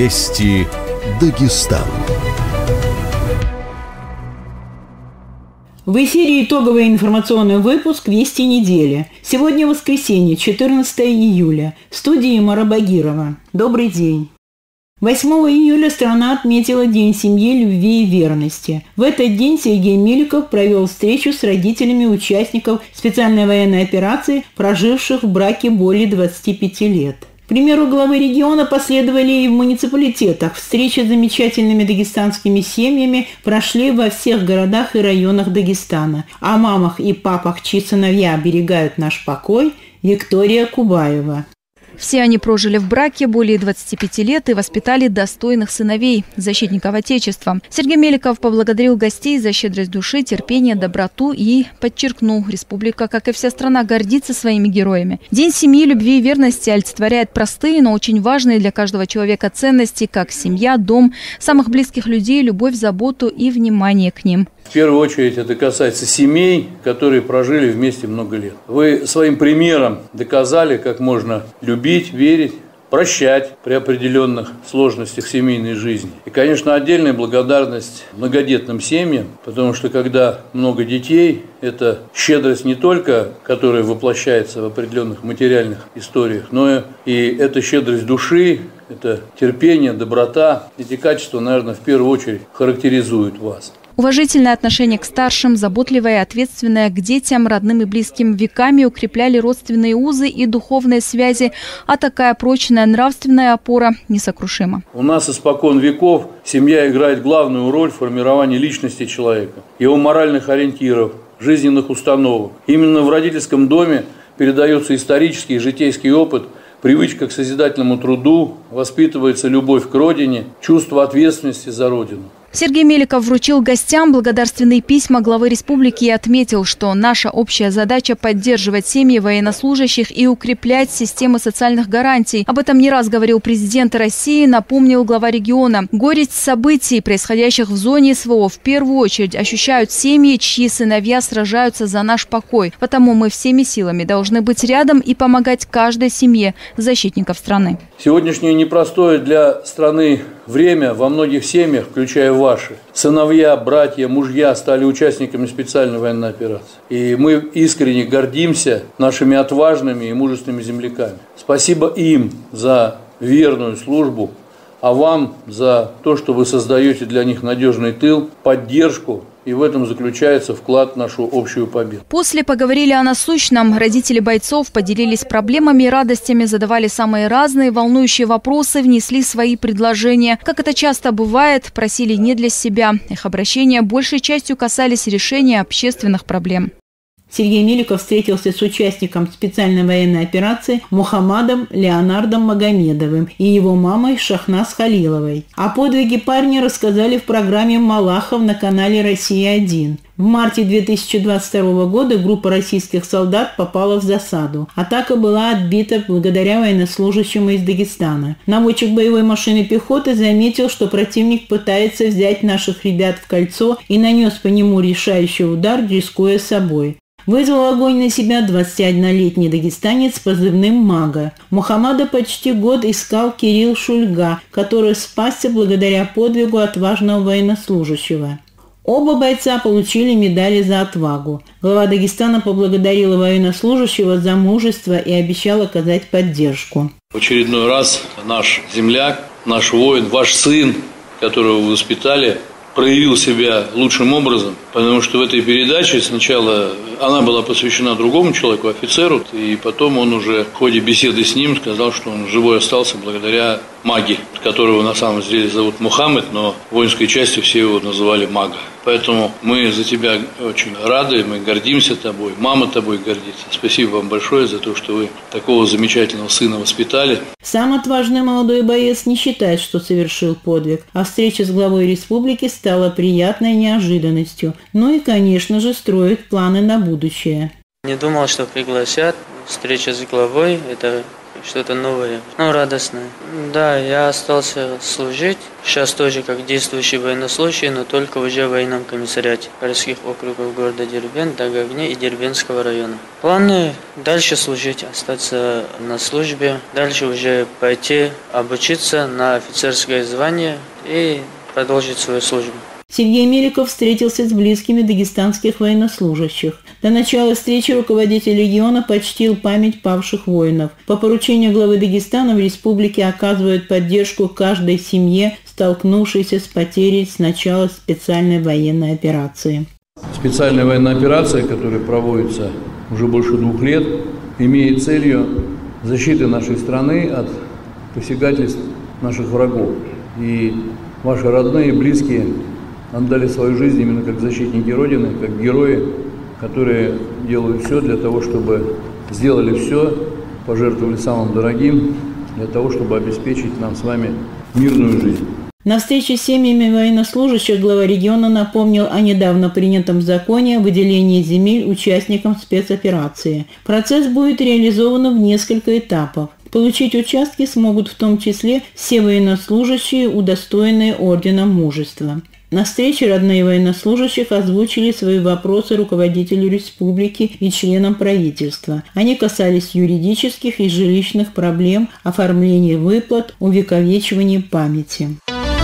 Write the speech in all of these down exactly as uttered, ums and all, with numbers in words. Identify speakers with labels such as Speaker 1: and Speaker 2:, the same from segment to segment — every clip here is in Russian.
Speaker 1: Вести Дагестан.
Speaker 2: В эфире итоговый информационный выпуск «Вести недели». Сегодня воскресенье, четырнадцатое июля. В студии Мара Багирова. Добрый день. восьмого июля страна отметила День семьи, любви и верности. В этот день Сергей Меликов провел встречу с родителями участников специальной военной операции, проживших в браке более двадцати пяти лет. К примеру главы региона последовали и в муниципалитетах. Встречи с замечательными дагестанскими семьями прошли во всех городах и районах Дагестана. О мамах и папах, чьи сыновья оберегают наш покой, Виктория Кубаева.
Speaker 3: Все они прожили в браке более двадцати пяти лет и воспитали достойных сыновей, защитников Отечества. Сергей Меликов поблагодарил гостей за щедрость души, терпение, доброту и подчеркнул: республика, как и вся страна, гордится своими героями. День семьи, любви и верности олицетворяет простые, но очень важные для каждого человека ценности, как семья, дом, самых близких людей, любовь, заботу и внимание к ним.
Speaker 4: В первую очередь это касается семей, которые прожили вместе много лет. Вы своим примером доказали, как можно любить, верить, прощать при определенных сложностях семейной жизни. И, конечно, отдельная благодарность многодетным семьям, потому что когда много детей, это щедрость не только, которая воплощается в определенных материальных историях, но и это щедрость души, это терпение, доброта. Эти качества, наверное, в первую очередь характеризуют вас.
Speaker 3: Уважительное отношение к старшим, заботливое и ответственное к детям, родным и близким веками укрепляли родственные узы и духовные связи, а такая прочная нравственная опора несокрушима.
Speaker 4: У нас испокон веков семья играет главную роль в формировании личности человека, его моральных ориентиров, жизненных установок. Именно в родительском доме передается исторический и житейский опыт, привычка к созидательному труду, воспитывается любовь к родине, чувство ответственности за родину.
Speaker 3: Сергей Меликов вручил гостям благодарственные письма главы республики и отметил, что наша общая задача – поддерживать семьи военнослужащих и укреплять системы социальных гарантий. Об этом не раз говорил президент России, напомнил глава региона. Горесть событий, происходящих в зоне СВО, в первую очередь ощущают семьи, чьи сыновья сражаются за наш покой. Потому мы всеми силами должны быть рядом и помогать каждой семье защитников страны.
Speaker 4: Сегодняшнее непростое для страны время во многих семьях, включая ваши. Сыновья, братья, мужья стали участниками специальной военной операции. И мы искренне гордимся нашими отважными и мужественными земляками. Спасибо им за верную службу, а вам за то, что вы создаете для них надежный тыл, поддержку. И в этом заключается вклад в нашу общую победу.
Speaker 3: После поговорили о насущном. Родители бойцов поделились проблемами и радостями, задавали самые разные волнующие вопросы, внесли свои предложения. Как это часто бывает, просили не для себя. Их обращения большей частью касались решения общественных проблем.
Speaker 2: Сергей Меликов встретился с участником специальной военной операции Мухаммадом Леонардом Магомедовым и его мамой Шахназ Халиловой. О подвиге парня рассказали в программе «Малахов» на канале «Россия один». В марте две тысячи двадцать второго года группа российских солдат попала в засаду. Атака была отбита благодаря военнослужащему из Дагестана. Наводчик боевой машины пехоты заметил, что противник пытается взять наших ребят в кольцо и нанес по нему решающий удар, рискуя собой. Вызвал огонь на себя двадцатиоднолетний дагестанец с позывным «Мага». Мухаммада почти год искал Кирилл Шульга, который спасся благодаря подвигу отважного военнослужащего. Оба бойца получили медали за отвагу. Глава Дагестана поблагодарила военнослужащего за мужество и обещал оказать поддержку.
Speaker 4: В очередной раз наш земляк, наш воин, ваш сын, которого вы воспитали, проявил себя лучшим образом, потому что в этой передаче сначала она была посвящена другому человеку, офицеру, и потом он уже в ходе беседы с ним сказал, что он живой остался благодаря Маге, которого на самом деле зовут Мухаммед, но в воинской части все его называли Мага. Поэтому мы за тебя очень рады, мы гордимся тобой, мама тобой гордится. Спасибо вам большое за то, что вы такого замечательного сына воспитали.
Speaker 2: Сам отважный молодой боец не считает, что совершил подвиг, а встреча с главой республики стала приятной неожиданностью. Ну и, конечно же, строит планы на будущее.
Speaker 5: Не думал, что пригласят. Встреча с главой – это что-то новое, ну, радостное. Да, я остался служить. Сейчас тоже как действующий военнослужащий, но только уже в военном комиссариате городских округов города Дербент, Дагагне и Дербентского района. Планы дальше служить, остаться на службе, дальше уже пойти обучиться на офицерское звание и продолжить свою службу.
Speaker 2: Сергей Меликов встретился с близкими дагестанских военнослужащих. До начала встречи руководитель региона почтил память павших воинов. По поручению главы Дагестана в республике оказывают поддержку каждой семье, столкнувшейся с потерей с начала специальной военной операции.
Speaker 4: Специальная военная операция, которая проводится уже больше двух лет, имеет целью защиты нашей страны от посягательств наших врагов. И ваши родные и близкие отдали свою жизнь именно как защитники Родины, как герои, которые делают все для того, чтобы сделали все, пожертвовали самым дорогим, для того, чтобы обеспечить нам с вами мирную жизнь.
Speaker 2: На встрече с семьями военнослужащих глава региона напомнил о недавно принятом законе о выделении земель участникам спецоперации. Процесс будет реализован в несколько этапов. Получить участки смогут в том числе все военнослужащие, удостоенные ордена Мужества. На встрече родные военнослужащих озвучили свои вопросы руководителю республики и членам правительства. Они касались юридических и жилищных проблем, оформления выплат, увековечивания памяти.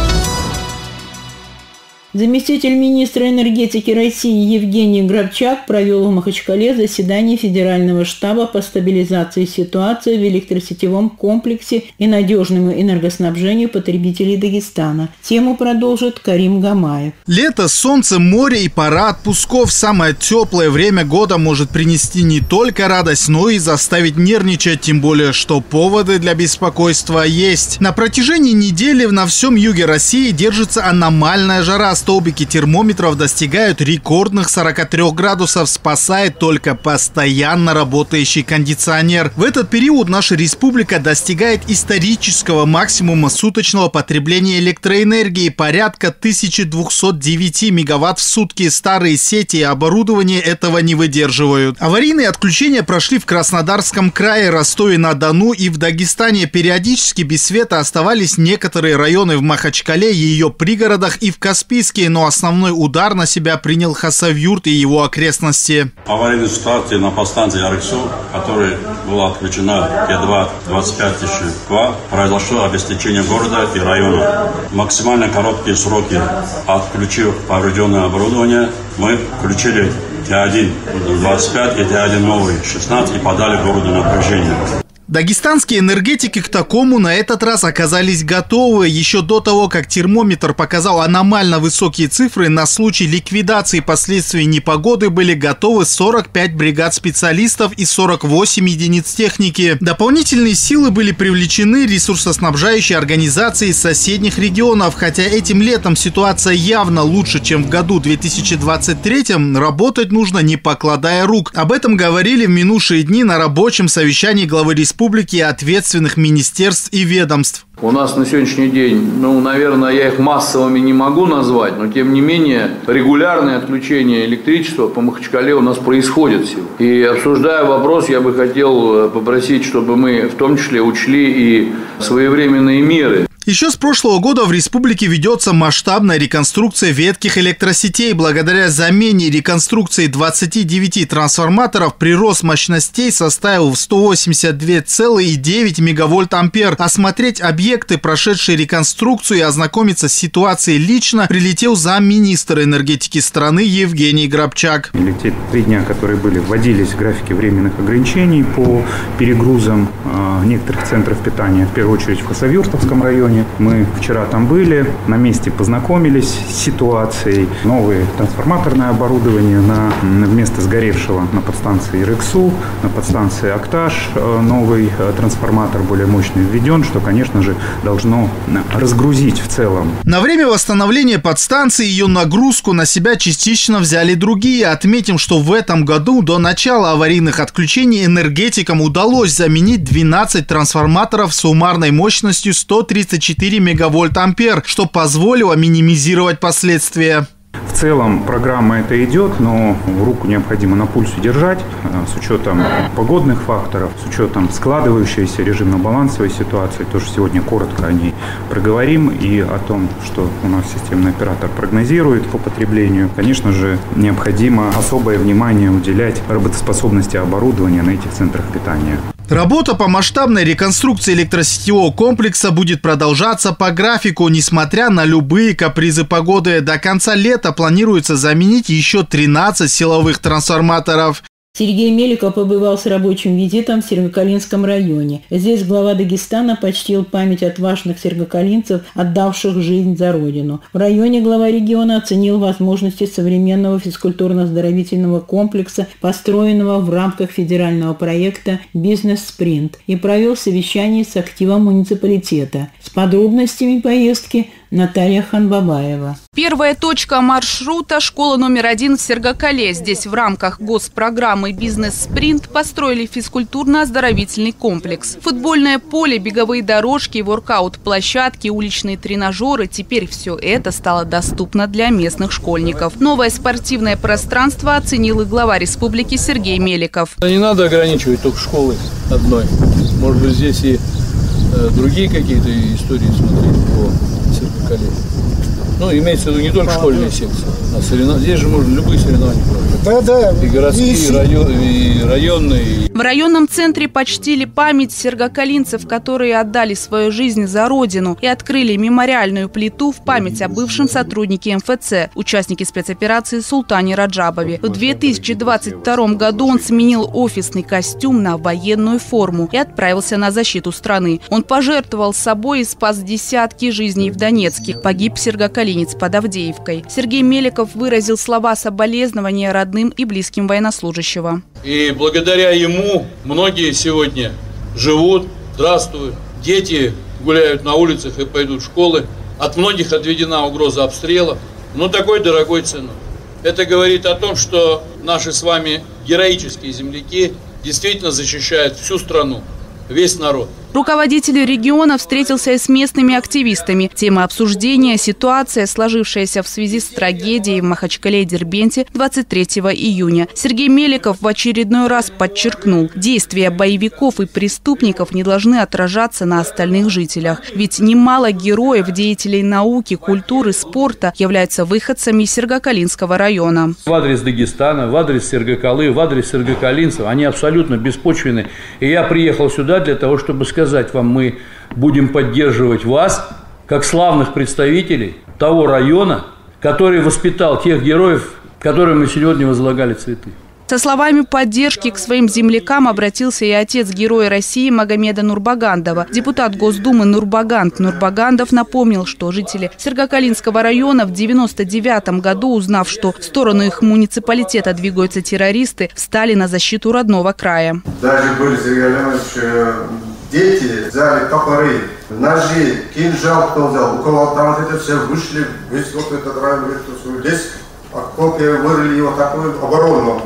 Speaker 2: Заместитель министра энергетики России Евгений Грабчак провел в Махачкале заседание Федерального штаба по стабилизации ситуации в электросетевом комплексе и надежному энергоснабжению потребителей Дагестана. Тему продолжит Карим Гамаев.
Speaker 6: Лето, солнце, море и пора отпусков. Самое теплое время года может принести не только радость, но и заставить нервничать, тем более, что поводы для беспокойства есть. На протяжении недели на всем юге России держится аномальная жара. Столбики термометров достигают рекордных сорока трёх градусов, спасает только постоянно работающий кондиционер. В этот период наша республика достигает исторического максимума суточного потребления электроэнергии порядка тысяча двести девять мегаватт в сутки. Старые сети и оборудование этого не выдерживают. Аварийные отключения прошли в Краснодарском крае, Ростове-на-Дону и в Дагестане. Периодически без света оставались некоторые районы в Махачкале, ее пригородах и в Каспийске. Но основной удар на себя принял Хасавюрт и его окрестности.
Speaker 7: Аварийная ситуация на подстанции Арексу, которая была отключена Т два двадцать пять тысяч киловатт, произошло обеспечение города и района. Максимально короткие сроки, отключив поврежденное оборудование, мы включили Т один двадцать пять и Т один новый шестнадцать и подали городу напряжение.
Speaker 6: Дагестанские энергетики к такому на этот раз оказались готовы. Еще до того, как термометр показал аномально высокие цифры, на случай ликвидации последствий непогоды были готовы сорок пять бригад специалистов и сорок восемь единиц техники. Дополнительные силы были привлечены ресурсоснабжающей организацией из соседних регионов. Хотя этим летом ситуация явно лучше, чем в году две тысячи двадцать третьем, работать нужно не покладая рук. Об этом говорили в минувшие дни на рабочем совещании главы республики и ответственных министерств и ведомств.
Speaker 8: У нас на сегодняшний день, ну, наверное, я их массовыми не могу назвать, но тем не менее регулярное отключение электричества по Махачкале у нас происходит всего. И обсуждая вопрос, я бы хотел попросить, чтобы мы в том числе учли и своевременные меры.
Speaker 6: Еще с прошлого года в республике ведется масштабная реконструкция ветхих электросетей. Благодаря замене и реконструкции двадцати девяти трансформаторов прирост мощностей составил сто восемьдесят два целых девять десятых мегавольт ампер. Осмотреть объекты, прошедшие реконструкцию, и ознакомиться с ситуацией лично прилетел замминистра энергетики страны Евгений Грабчак.
Speaker 9: Или те три дня, которые были, вводились в графике временных ограничений по перегрузам э, некоторых центров питания, в первую очередь в Хасавюртовском районе. Мы вчера там были, на месте познакомились с ситуацией. Новое трансформаторное оборудование на, вместо сгоревшего на подстанции Рексу, на подстанции Акташ новый трансформатор более мощный введен, что, конечно же, должно разгрузить в целом.
Speaker 6: На время восстановления подстанции ее нагрузку на себя частично взяли другие. Отметим, что в этом году до начала аварийных отключений энергетикам удалось заменить двенадцать трансформаторов с суммарной мощностью сто тридцать четыре мегавольт ампер, что позволило минимизировать последствия.
Speaker 9: В целом программа эта идет, но руку необходимо на пульсе держать с учетом погодных факторов, с учетом складывающейся режимно-балансовой ситуации. Тоже сегодня коротко о ней проговорим и о том, что у нас системный оператор прогнозирует по потреблению. Конечно же, необходимо особое внимание уделять работоспособности оборудования на этих центрах питания.
Speaker 6: Работа по масштабной реконструкции электросетевого комплекса будет продолжаться по графику, несмотря на любые капризы погоды. До конца лета планируется заменить еще тринадцать силовых трансформаторов.
Speaker 2: Сергей Меликов побывал с рабочим визитом в Сергокалинском районе. Здесь глава Дагестана почтил память отважных сергокалинцев, отдавших жизнь за родину. В районе глава региона оценил возможности современного физкультурно-оздоровительного комплекса, построенного в рамках федерального проекта «Бизнес-спринт», и провел совещание с активом муниципалитета. С подробностями поездки Наталья Ханбабаева.
Speaker 10: Первая точка маршрута – школа номер один в Сергокале. Здесь в рамках госпрограммы «Бизнес-спринт» построили физкультурно-оздоровительный комплекс. Футбольное поле, беговые дорожки, воркаут-площадки, уличные тренажеры – теперь все это стало доступно для местных школьников. Новое спортивное пространство оценил и глава республики Сергей Меликов.
Speaker 8: Не надо ограничивать только школы одной. Может быть, здесь и э, другие какие-то истории смотреть по Сергокале. Ну, имеется в виду не только школьные секции, а соревнования. Здесь же можно любые соревнования проводить. Да, да. И городские, и район, и районные.
Speaker 10: В районном центре почтили память сергокалинцев, которые отдали свою жизнь за родину, и открыли мемориальную плиту в память о бывшем сотруднике эм эф цэ, участнике спецоперации Султане Раджабове. В две тысячи двадцать втором году он сменил офисный костюм на военную форму и отправился на защиту страны. Он пожертвовал собой и спас десятки жизней в Донецке. Погиб сергокалинец под Авдеевкой. Сергей Меликов выразил слова соболезнования родным и близким военнослужащего.
Speaker 4: И благодаря ему многие сегодня живут, здравствуют, дети гуляют на улицах и пойдут в школы. От многих отведена угроза обстрела, но такой дорогой ценой. Это говорит о том, что наши с вами героические земляки действительно защищают всю страну, весь народ.
Speaker 10: Руководитель региона встретился и с местными активистами. Тема обсуждения – ситуация, сложившаяся в связи с трагедией в Махачкале и Дербенте двадцать третьего июня. Сергей Меликов в очередной раз подчеркнул, действия боевиков и преступников не должны отражаться на остальных жителях. Ведь немало героев, деятелей науки, культуры, спорта являются выходцами Сергокалинского района.
Speaker 8: В адрес Дагестана, в адрес Сергокалы, в адрес сергокалинцев они абсолютно беспочвенны. И я приехал сюда для того, чтобы сказать, сказать вам, мы будем поддерживать вас, как славных представителей того района, который воспитал тех героев, которым мы сегодня возлагали цветы.
Speaker 10: Со словами поддержки к своим землякам обратился и отец героя России Магомеда Нурбагандова. Депутат Госдумы Нурбаганд Нурбагандов напомнил, что жители Сергокалинского района в девяносто девятом году, узнав, что в сторону их муниципалитета двигаются террористы, встали на защиту родного края.
Speaker 11: Даже были, Сергей Леонидович, дети взяли топоры, ножи, кинжал кто взял, у кого там это все вышли, весь вот этот район, лес, окопы, вырыли его такую оборону.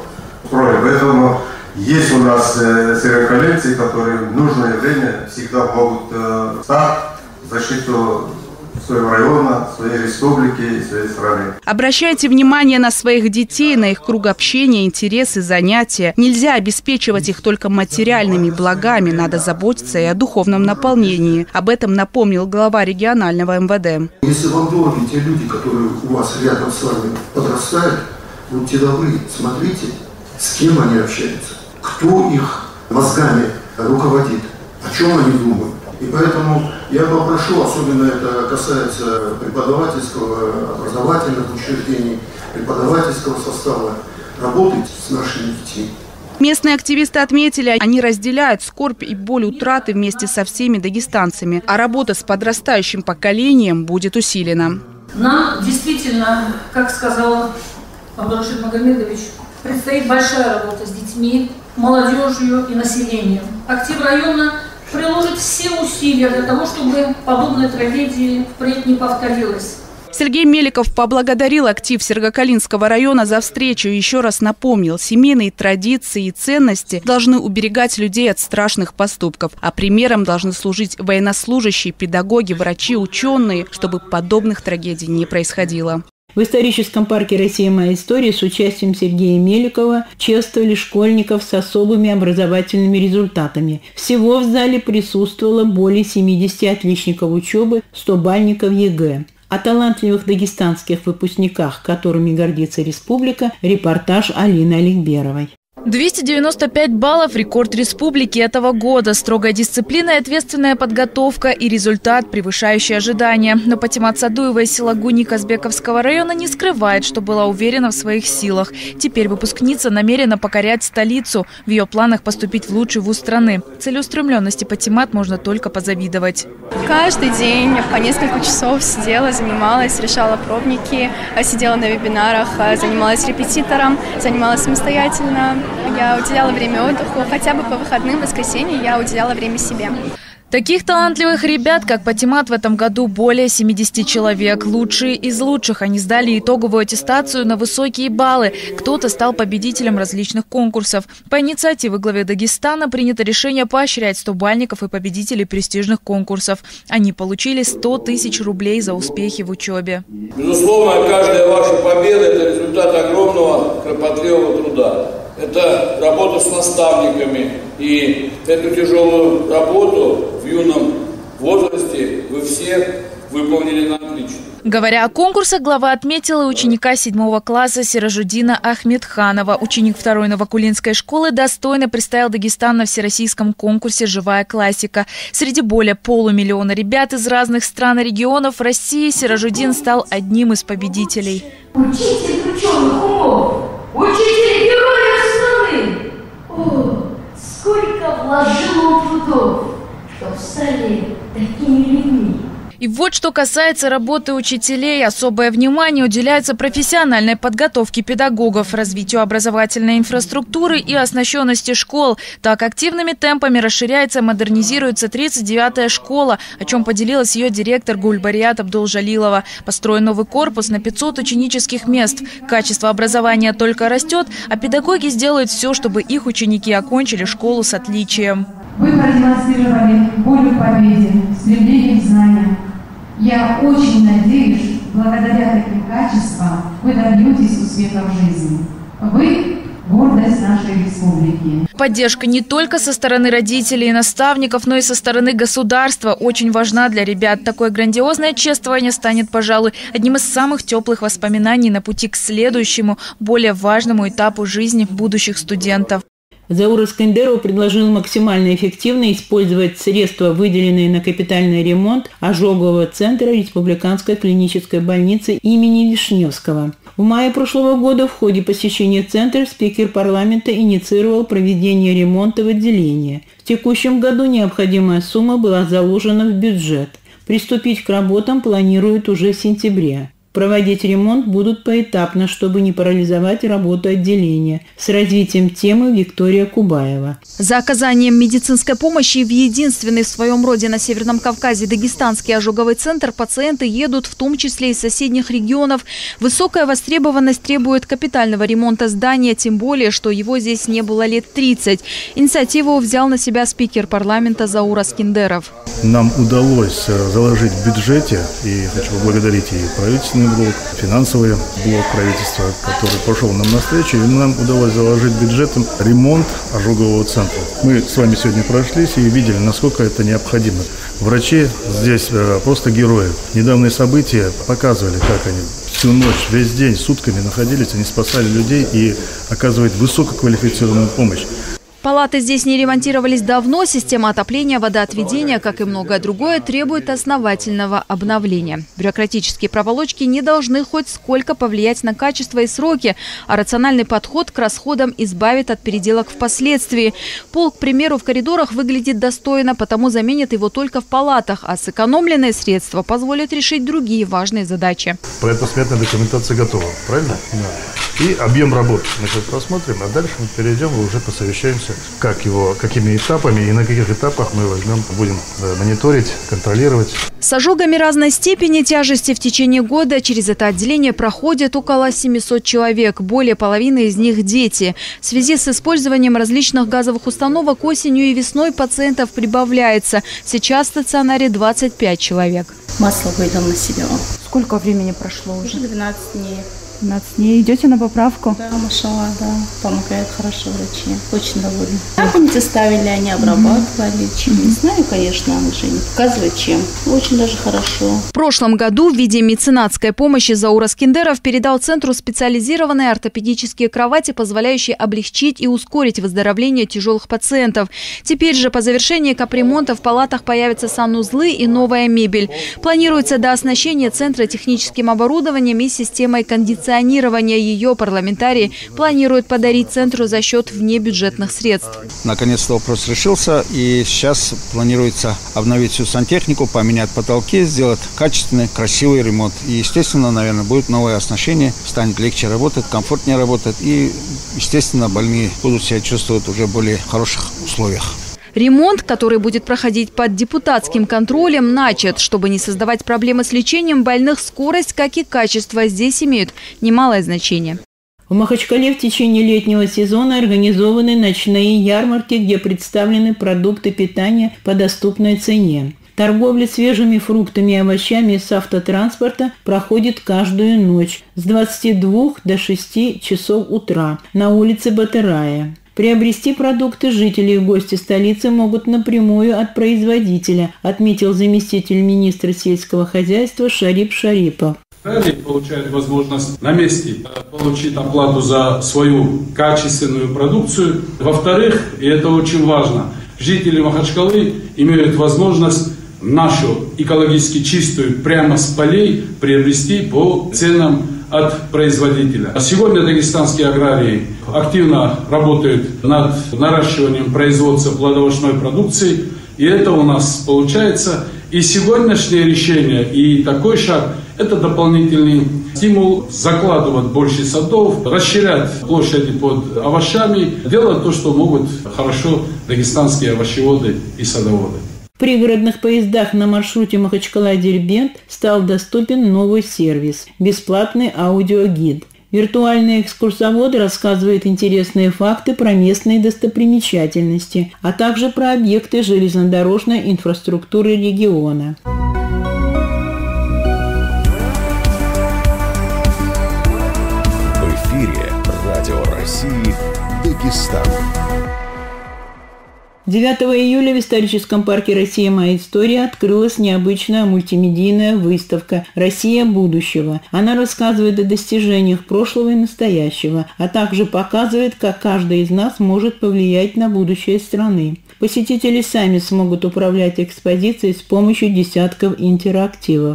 Speaker 11: Поэтому есть у нас э, сергокалинцы, которые в нужное время всегда могут э, стать в защиту своего района, своей республики и своей страны.
Speaker 10: Обращайте внимание на своих детей, на их круг общения, интересы, занятия. Нельзя обеспечивать их только материальными благами, надо заботиться и о духовном наполнении. Об этом напомнил глава регионального эм вэ дэ.
Speaker 12: Если вам дороги те люди, которые у вас рядом с вами подрастают, будьте добры, смотрите, с кем они общаются, кто их мозгами руководит, о чем они думают. И поэтому я попрошу, особенно это касается преподавательского, образовательных учреждений, преподавательского состава, работать с нашими детьми.
Speaker 10: Местные активисты отметили, они разделяют скорбь и боль утраты вместе со всеми дагестанцами, а работа с подрастающим поколением будет усилена.
Speaker 13: Нам действительно, как сказал Абдурашид Магомедович, предстоит большая работа с детьми, молодежью и населением. Актив района приложит все усилия для того, чтобы подобная трагедия впредь не повторилась.
Speaker 10: Сергей Меликов поблагодарил актив Сергокалинского района за встречу и еще раз напомнил, семейные традиции и ценности должны уберегать людей от страшных поступков, а примером должны служить военнослужащие, педагоги, врачи, ученые, чтобы подобных трагедий не происходило.
Speaker 2: В историческом парке «Россия. Моя история» с участием Сергея Меликова чествовали школьников с особыми образовательными результатами. Всего в зале присутствовало более семидесяти отличников учебы, стобальников ЕГЭ. О талантливых дагестанских выпускниках, которыми гордится республика, репортаж Алины Аликберовой.
Speaker 3: двести девяносто пять баллов – рекорд республики этого года. Строгая дисциплина и ответственная подготовка и результат, превышающий ожидания. Но Патимат Садуева из села Гуни Казбековского района не скрывает, что была уверена в своих силах. Теперь выпускница намерена покорять столицу. В ее планах поступить в лучший вуз страны. Целеустремленности Патимат можно только позавидовать.
Speaker 14: Каждый день по несколько часов сидела, занималась, решала пробники, сидела на вебинарах, занималась репетитором, занималась самостоятельно. Я уделяла время отдыху, хотя бы по выходным, в воскресенье я уделяла время себе.
Speaker 3: Таких талантливых ребят, как Патимат, в этом году более семидесяти человек. Лучшие из лучших. Они сдали итоговую аттестацию на высокие баллы. Кто-то стал победителем различных конкурсов. По инициативе главы Дагестана принято решение поощрять стобальников и победителей престижных конкурсов. Они получили сто тысяч рублей за успехи в учебе.
Speaker 15: Безусловно, каждая ваша победа – это результат огромного кропотливого труда. Это работа с наставниками. И эту тяжелую работу в юном возрасте вы все выполнили на отлично.
Speaker 3: Говоря о конкурсах, глава отметила ученика седьмого класса Сиражудина Ахмедханова. Ученик второй Новокулинской школы достойно представил Дагестан на всероссийском конкурсе «Живая классика». Среди более полумиллиона ребят из разных стран и регионов России Сиражудин стал одним из победителей.
Speaker 16: Учитель ученых умов, учитель героев страны. О, сколько вложил он трудов, что стали такими людьми.
Speaker 3: И вот что касается работы учителей, особое внимание уделяется профессиональной подготовке педагогов, развитию образовательной инфраструктуры и оснащенности школ. Так активными темпами расширяется и модернизируется тридцать девятая школа, о чем поделилась ее директор Гульбариат Абдулжалилова. Построен новый корпус на пятьсот ученических мест. Качество образования только растет, а педагоги сделают все, чтобы их ученики окончили школу с отличием.
Speaker 17: Вы продемонстрировали волю к победе, стремление к знаниям. Я очень надеюсь, благодаря таким качествам вы добьетесь успеха в жизни. Вы – гордость нашей республики.
Speaker 3: Поддержка не только со стороны родителей и наставников, но и со стороны государства очень важна для ребят. Такое грандиозное чествование станет, пожалуй, одним из самых теплых воспоминаний на пути к следующему, более важному этапу жизни будущих студентов.
Speaker 2: Заур Искандеров предложил максимально эффективно использовать средства, выделенные на капитальный ремонт ожогового центра Республиканской клинической больницы имени Вишневского. В мае прошлого года в ходе посещения центра спикер парламента инициировал проведение ремонта в отделении. В текущем году необходимая сумма была заложена в бюджет. Приступить к работам планируют уже в сентябре. Проводить ремонт будут поэтапно, чтобы не парализовать работу отделения. С развитием темы Виктория Кубаева.
Speaker 3: За оказанием медицинской помощи в единственный в своем роде на Северном Кавказе Дагестанский ожоговый центр пациенты едут в том числе из соседних регионов. Высокая востребованность требует капитального ремонта здания, тем более, что его здесь не было лет тридцать. Инициативу взял на себя спикер парламента Заур Искандеров.
Speaker 18: Нам удалось заложить в бюджете, и хочу поблагодарить и правительственный блок, финансовый блок правительства, который пошел нам навстречу, и нам удалось заложить бюджетом ремонт ожогового центра. Мы с вами сегодня прошлись и видели, насколько это необходимо. Врачи здесь просто герои. Недавние события показывали, как они всю ночь, весь день, сутками находились, они спасали людей и оказывают высококвалифицированную помощь.
Speaker 3: Палаты здесь не ремонтировались давно. Система отопления, водоотведения, как и многое другое, требует основательного обновления. Бюрократические проволочки не должны хоть сколько повлиять на качество и сроки, а рациональный подход к расходам избавит от переделок впоследствии. Пол, к примеру, в коридорах выглядит достойно, потому заменят его только в палатах, а сэкономленные средства позволят решить другие важные задачи.
Speaker 18: Проектно-сметная документация готова, правильно? Да. И объем работы мы сейчас посмотрим, а дальше мы перейдем и уже посовещаемся, как его, какими этапами и на каких этапах мы возьмем, будем мониторить, контролировать.
Speaker 3: С ожогами разной степени тяжести в течение года через это отделение проходит около семисот человек. Более половины из них – дети. В связи с использованием различных газовых установок осенью и весной пациентов прибавляется. Сейчас в стационаре двадцать пять человек.
Speaker 19: Масло выдал на себя.
Speaker 3: Сколько времени прошло уже?
Speaker 19: Уже двенадцать дней.
Speaker 3: двенадцать дней. Идете на поправку?
Speaker 19: Да, машалла, да. Помогает хорошо врачи. Очень довольны. Капельницы ставили, они обрабатывали. Чем не знаю, конечно, уже не показывает чем. Очень даже хорошо.
Speaker 3: В прошлом году в виде меценатской помощи Заур Аскендеров передал центру специализированные ортопедические кровати, позволяющие облегчить и ускорить выздоровление тяжелых пациентов. Теперь же по завершении капремонта в палатах появятся санузлы и новая мебель. Планируется дооснащение центра техническим оборудованием и системой кондиционирования. Ее парламентарии планируют подарить центру за счет внебюджетных средств.
Speaker 20: Наконец-то вопрос решился, и сейчас планируется обновить всю сантехнику, поменять потолки, сделать качественный, красивый ремонт. И, естественно, наверное, будет новое оснащение, станет легче работать, комфортнее работать, и, естественно, больные будут себя чувствовать уже в более хороших условиях.
Speaker 3: Ремонт, который будет проходить под депутатским контролем, начат. Чтобы не создавать проблемы с лечением больных, скорость, как и качество здесь имеют немалое значение.
Speaker 2: В Махачкале в течение летнего сезона организованы ночные ярмарки, где представлены продукты питания по доступной цене. Торговля свежими фруктами и овощами с автотранспорта проходит каждую ночь с двадцати двух до шести часов утра на улице Батырая. Приобрести продукты жители и гости столицы могут напрямую от производителя, отметил заместитель министра сельского хозяйства Шарип Шарипов.
Speaker 21: Далее получают возможность на месте получить оплату за свою качественную продукцию. Во-вторых, и это очень важно, жители Махачкалы имеют возможность нашу экологически чистую прямо с полей приобрести по ценам от производителя. Сегодня дагестанские аграрии активно работают над наращиванием производства плодовочной продукции, и это у нас получается. И сегодняшнее решение, и такой шаг – это дополнительный стимул закладывать больше садов, расширять площади под овощами, делать то, что могут хорошо дагестанские овощеводы и садоводы.
Speaker 2: В пригородных поездах на маршруте Махачкала-Дербент стал доступен новый сервис – бесплатный аудиогид. Виртуальный экскурсовод рассказывает интересные факты про местные достопримечательности, а также про объекты железнодорожной инфраструктуры региона.
Speaker 1: В эфире Радио России Дагестан.
Speaker 2: девятого июля в историческом парке «Россия. Моя история» открылась необычная мультимедийная выставка «Россия будущего». Она рассказывает о достижениях прошлого и настоящего, а также показывает, как каждый из нас может повлиять на будущее страны. Посетители сами смогут управлять экспозицией с помощью десятков интерактивов.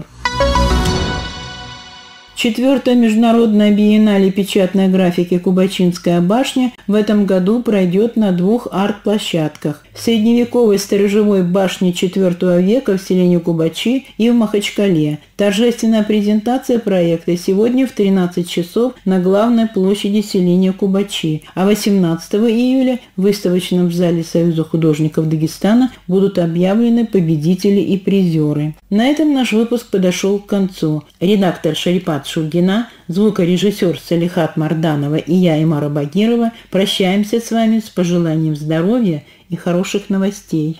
Speaker 2: Четвертая международная биеннале печатной графики «Кубачинская башня» в этом году пройдет на двух арт-площадках – в средневековой сторожевой башне четвёртого века в селении Кубачи и в Махачкале. Торжественная презентация проекта сегодня в тринадцать часов на главной площади селения Кубачи, а восемнадцатого июля в выставочном зале Союза художников Дагестана будут объявлены победители и призеры. На этом наш выпуск подошел к концу. Редактор Шарипат Шульгина, звукорежиссер Салихат Марданова и я, Имара Багирова, прощаемся с вами с пожеланием здоровья и хороших новостей.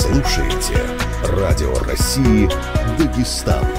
Speaker 1: слушаете Радио России Дагестан.